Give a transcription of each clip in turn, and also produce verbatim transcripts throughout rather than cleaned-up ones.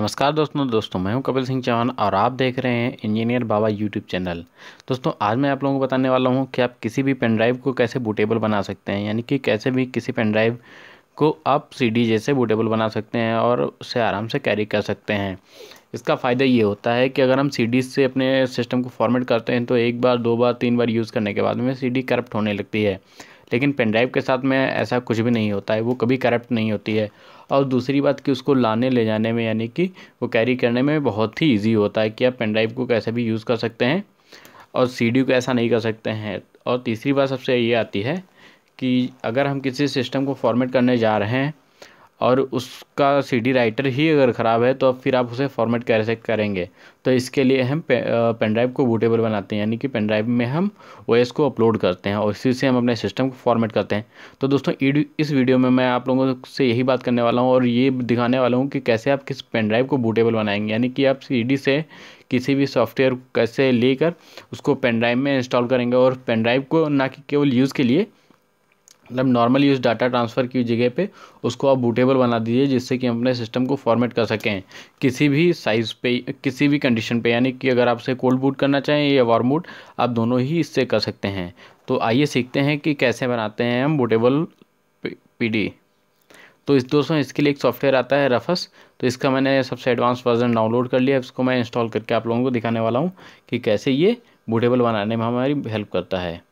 नमस्कार दोस्तों दोस्तों मैं हूं कपिल सिंह चौहान और आप देख रहे हैं इंजीनियर बाबा यूट्यूब चैनल। दोस्तों आज मैं आप लोगों को बताने वाला हूं कि आप किसी भी पेन ड्राइव को कैसे बूटेबल बना सकते हैं, यानी कि कैसे भी किसी पेन ड्राइव को आप सीडी जैसे बूटेबल बना सकते हैं और उसे आराम से कैरी कर सकते हैं। इसका फ़ायदा ये होता है कि अगर हम सीडी से अपने सिस्टम को फॉर्मेट करते हैं तो एक बार दो बार तीन बार यूज़ करने के बाद में सीडी करप्ट होने लगती है, लेकिन पेन ड्राइव के साथ में ऐसा कुछ भी नहीं होता है, वो कभी करप्ट नहीं होती है। और दूसरी बात कि उसको लाने ले जाने में यानी कि वो कैरी करने में बहुत ही इजी होता है कि आप पेन ड्राइव को कैसे भी यूज़ कर सकते हैं और सीडी को ऐसा नहीं कर सकते हैं। और तीसरी बात सबसे ये आती है कि अगर हम किसी सिस्टम को फॉर्मेट करने जा रहे हैं और उसका सीडी राइटर ही अगर ख़राब है तो फिर आप उसे फॉर्मेट कैसे करेंगे। तो इसके लिए हम पे, पेन ड्राइव को बूटेबल बनाते हैं, यानी कि पेन ड्राइव में हम ओएस को अपलोड करते हैं और इसी से हम अपने सिस्टम को फॉर्मेट करते हैं। तो दोस्तों इस वीडियो में मैं आप लोगों से यही बात करने वाला हूँ और ये दिखाने वाला हूँ कि कैसे आप किस पेन ड्राइव को बूटेबल बनाएंगे, यानी कि आप सीडी से किसी भी सॉफ्टवेयर कैसे लेकर उसको पेन ड्राइव में इंस्टॉल करेंगे। और पेन ड्राइव को ना कि केवल यूज़ के लिए, मतलब नॉर्मल यूज़ डाटा ट्रांसफ़र की जगह पे उसको आप बूटेबल बना दीजिए, जिससे कि हम अपने सिस्टम को फॉर्मेट कर सकें किसी भी साइज़ पे, किसी भी कंडीशन पे। यानी कि अगर आप इसे कोल्ड बूट करना चाहें या वार्म बूट, आप दोनों ही इससे कर सकते हैं। तो आइए सीखते हैं कि कैसे बनाते हैं हम बूटेबल पीडी। तो इस दोस्तों इसके लिए एक सॉफ्टवेयर आता है रफस। तो इसका मैंने सबसे एडवांस वर्जन डाउनलोड कर लिया, इसको मैं इंस्टॉल करके आप लोगों को दिखाने वाला हूँ कि कैसे ये बूटेबल बनाने में हमारी हेल्प करता है।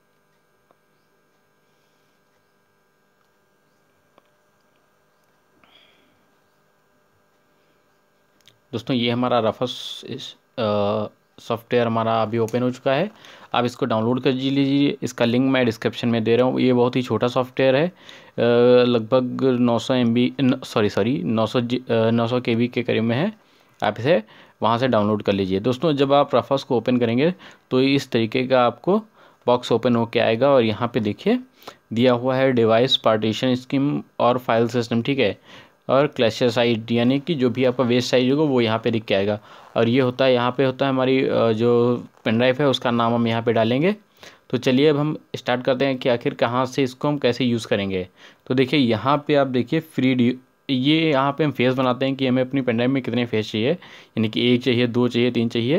दोस्तों ये हमारा रफस सॉफ्टवेयर हमारा अभी ओपन हो चुका है, आप इसको डाउनलोड कर लीजिए। इसका लिंक मैं डिस्क्रिप्शन में दे रहा हूँ। ये बहुत ही छोटा सॉफ्टवेयर है, लगभग नौ सौ एम बी सॉरी सॉरी नौ सौ नौ सौ के बी के करीब में है। आप इसे वहाँ से डाउनलोड कर लीजिए। दोस्तों जब आप रफस को ओपन करेंगे तो इस तरीके का आपको बॉक्स ओपन होके आएगा और यहाँ पे देखिए दिया हुआ है डिवाइस पार्टीशन स्कीम और फाइल सिस्टम, ठीक है, और क्लैशर साइज, यानी कि जो भी आपका वेस्ट साइज होगा वो यहाँ पे दिख के आएगा। और ये होता है, यहाँ पे होता है हमारी जो पेन ड्राइव है उसका नाम हम यहाँ पे डालेंगे। तो चलिए अब हम स्टार्ट करते हैं कि आखिर कहाँ से इसको हम कैसे यूज़ करेंगे। तो देखिए यहाँ पे आप देखिए फ्री, ये यहाँ पे हम फेस बनाते हैं कि हमें अपनी पेन ड्राइव में कितने फेस चाहिए, यानी कि एक चाहिए, दो चाहिए, तीन चाहिए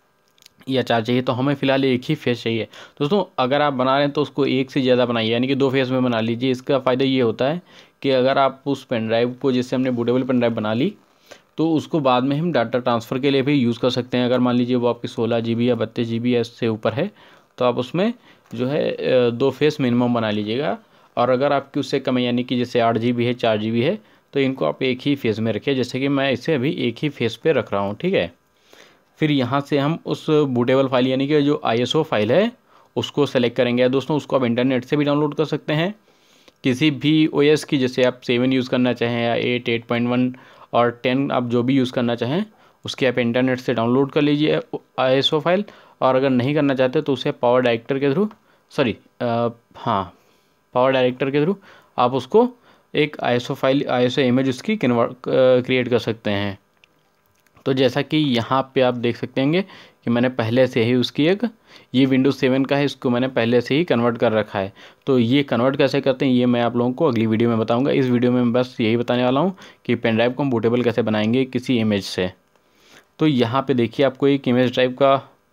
या चार चाहिए। तो हमें फ़िलहाल एक ही फेस चाहिए। दोस्तों अगर आप बना रहे हैं तो उसको एक से ज़्यादा बनाइए, यानी कि दो फेस में बना लीजिए। इसका फ़ायदा ये होता है कि अगर आप उस पेन ड्राइव को, जिससे हमने बूटेबल पेन ड्राइव बना ली, तो उसको बाद में हम डाटा ट्रांसफ़र के लिए भी यूज़ कर सकते हैं। अगर मान लीजिए वो आपकी सोलह जी बी या बत्तीस जी बी या इससे ऊपर है तो आप उसमें जो है दो फेस मिनिमम बना लीजिएगा। और अगर आपकी उससे कम है, यानी कि जैसे आठ जी बी है, चार जी बी है, तो इनको आप एक ही फेस में रखिए, जैसे कि मैं इसे अभी एक ही फेस पे रख रहा हूँ, ठीक है। फिर यहाँ से हम उस बूटेबल फाइल, यानी कि जो आई एस ओ फाइल है, उसको सेलेक्ट करेंगे। दोस्तों उसको आप इंटरनेट से भी डाउनलोड कर सकते हैं, किसी भी ओएस की, जैसे आप सेवन यूज़ करना चाहें या एट, एट पॉइंट वन और टेन, आप जो भी यूज़ करना चाहें उसके आप इंटरनेट से डाउनलोड कर लीजिए आई एस ओ फाइल। और अगर नहीं करना चाहते तो उसे पावर डायरेक्टर के थ्रू सॉरी हाँ पावर डायरेक्टर के थ्रू आप उसको एक I S O file, I S O image उसकी कन्वर्ट क्रिएट कर सकते हैं। तो जैसा कि यहाँ पे आप देख सकते हैं कि मैंने पहले से ही उसकी एक, ये विंडोज़ सेवन का है, इसको मैंने पहले से ही कन्वर्ट कर रखा है। तो ये कन्वर्ट कैसे करते हैं ये मैं आप लोगों को अगली वीडियो में बताऊंगा। इस वीडियो में मैं बस यही बताने वाला हूँ कि पेन ड्राइव को हम बूटेबल कैसे बनाएंगे किसी इमेज से। तो यहाँ पे देखिए आपको एक इमेज ड्राइव का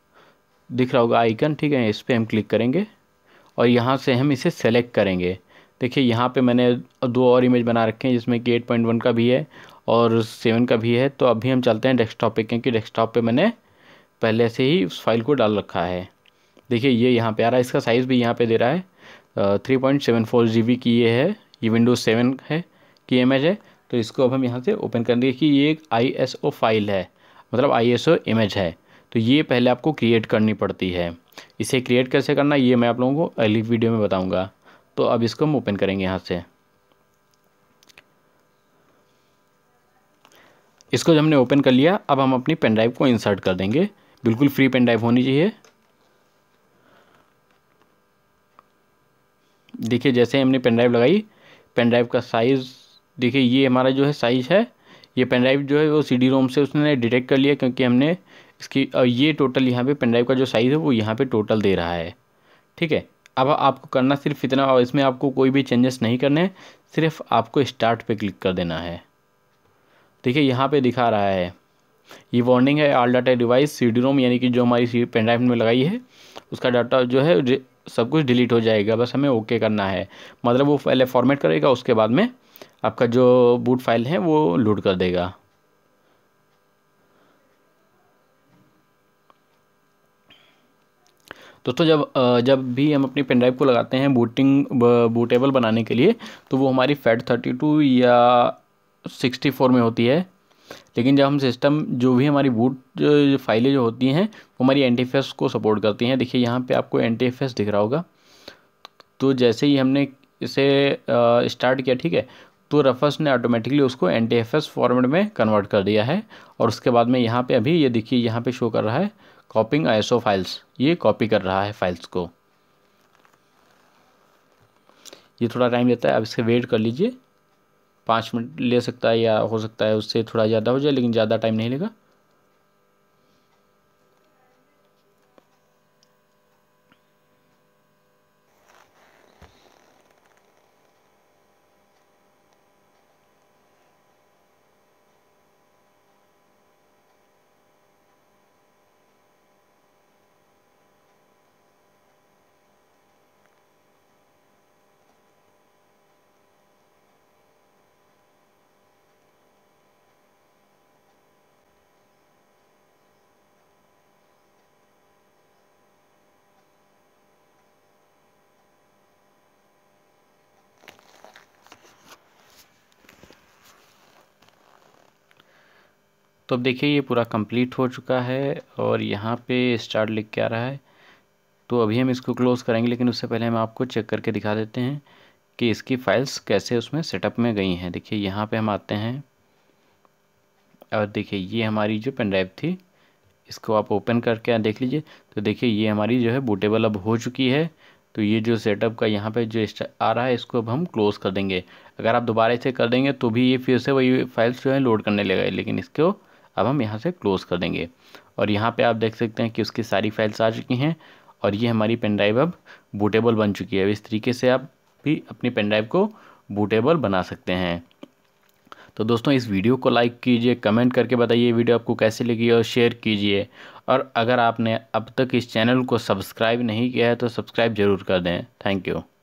दिख रहा होगा आइकन, ठीक है, इस पर हम क्लिक करेंगे और यहाँ से हम इसे सेलेक्ट करेंगे। देखिए यहाँ पे मैंने दो और इमेज बना रखे हैं, जिसमें कि एट पॉइंट वन का भी है और सेवन का भी है। तो अभी हम चलते हैं डेस्कटॉप पे, क्योंकि डेस्कटॉप पे मैंने पहले से ही उस फाइल को डाल रखा है। देखिए ये यहाँ पे आ रहा है, इसका साइज़ भी यहाँ पे दे रहा है three point seven four G B की ये है, ये विंडोज़ सेवन है की इमेज है। तो इसको अब हम यहाँ से ओपन कर देंगे कि ये एक आई एस ओ फाइल है, मतलब आई एस ओ इमेज है। तो ये पहले आपको क्रिएट करनी पड़ती है। इसे क्रिएट कैसे करना ये मैं आप लोगों को अगली वीडियो में बताऊँगा। तो अब इसको हम ओपन करेंगे यहाँ से। इसको जब हमने ओपन कर लिया, अब हम अपनी पेन ड्राइव को इंसर्ट कर देंगे। बिल्कुल फ्री पेन ड्राइव होनी चाहिए। देखिए जैसे हमने पेन ड्राइव लगाई, पेन ड्राइव का साइज़ देखिए, ये हमारा जो है साइज़ है, ये पेन ड्राइव जो है वो सी डी रोम से उसने डिटेक्ट कर लिया, क्योंकि हमने इसकी ये टोटल यहाँ पे पेन ड्राइव का जो साइज़ है वो यहाँ पे टोटल दे रहा है, ठीक है। अब आपको करना सिर्फ इतना, और इसमें आपको कोई भी चेंजेस नहीं करने हैं, सिर्फ आपको स्टार्ट पे क्लिक कर देना है। देखिए यहाँ पे दिखा रहा है, ये वार्निंग है, all data device C D ROM यानी कि जो हमारी पेन ड्राइव में लगाई है उसका डाटा जो है सब कुछ डिलीट हो जाएगा, बस हमें ओके करना है। मतलब वो पहले फॉर्मेट करेगा, उसके बाद में आपका जो बूट फाइल है वो लोड कर देगा। दोस्तों जब जब भी हम अपनी पेन ड्राइव को लगाते हैं बूटिंग बूटेबल बनाने के लिए, तो वो हमारी फैट थर्टी टू या सिक्सटी फोर में होती है। लेकिन जब हम सिस्टम जो भी हमारी बूट फाइलें जो होती हैं वो हमारी एन टी एफ एस को सपोर्ट करती हैं। देखिए यहाँ पे आपको एन टी एफ एस दिख रहा होगा। तो जैसे ही हमने इसे स्टार्ट किया, ठीक है, तो रफस ने ऑटोमेटिकली उसको N T F S format में कन्वर्ट कर दिया है। और उसके बाद में यहाँ पे अभी ये देखिए यहाँ पे शो कर रहा है copying I S O files, ये कॉपी कर रहा है फाइल्स को। ये थोड़ा टाइम लेता है, अब इससे वेट कर लीजिए, पाँच मिनट ले सकता है या हो सकता है उससे थोड़ा ज़्यादा हो जाए, लेकिन ज़्यादा टाइम नहीं लेगा। तो अब देखिए ये पूरा कंप्लीट हो चुका है और यहाँ पे स्टार्ट लिख के आ रहा है। तो अभी हम इसको क्लोज़ करेंगे, लेकिन उससे पहले हम आपको चेक करके दिखा देते हैं कि इसकी फाइल्स कैसे उसमें सेटअप में गई हैं। देखिए यहाँ पे हम आते हैं और देखिए ये हमारी जो पेन ड्राइव थी, इसको आप ओपन करके देख लीजिए। तो देखिए ये हमारी जो है बूटेबल अब हो चुकी है। तो ये जो सेटअप का यहाँ पे जो आ रहा है, इसको अब हम क्लोज़ कर देंगे। अगर आप दोबारा इसे कर देंगे तो भी ये फिर से वही फाइल्स जो है लोड करने लगेगा, लेकिन इसको अब हम यहाँ से क्लोज़ कर देंगे। और यहाँ पे आप देख सकते हैं कि उसकी सारी फाइल्स आ चुकी हैं और ये हमारी पेन ड्राइव अब बूटेबल बन चुकी है। इस तरीके से आप भी अपनी पेन ड्राइव को बूटेबल बना सकते हैं। तो दोस्तों इस वीडियो को लाइक कीजिए, कमेंट करके बताइए वीडियो आपको कैसी लगी और शेयर कीजिए। और अगर आपने अब तक इस चैनल को सब्सक्राइब नहीं किया है तो सब्सक्राइब ज़रूर कर दें। Thank you.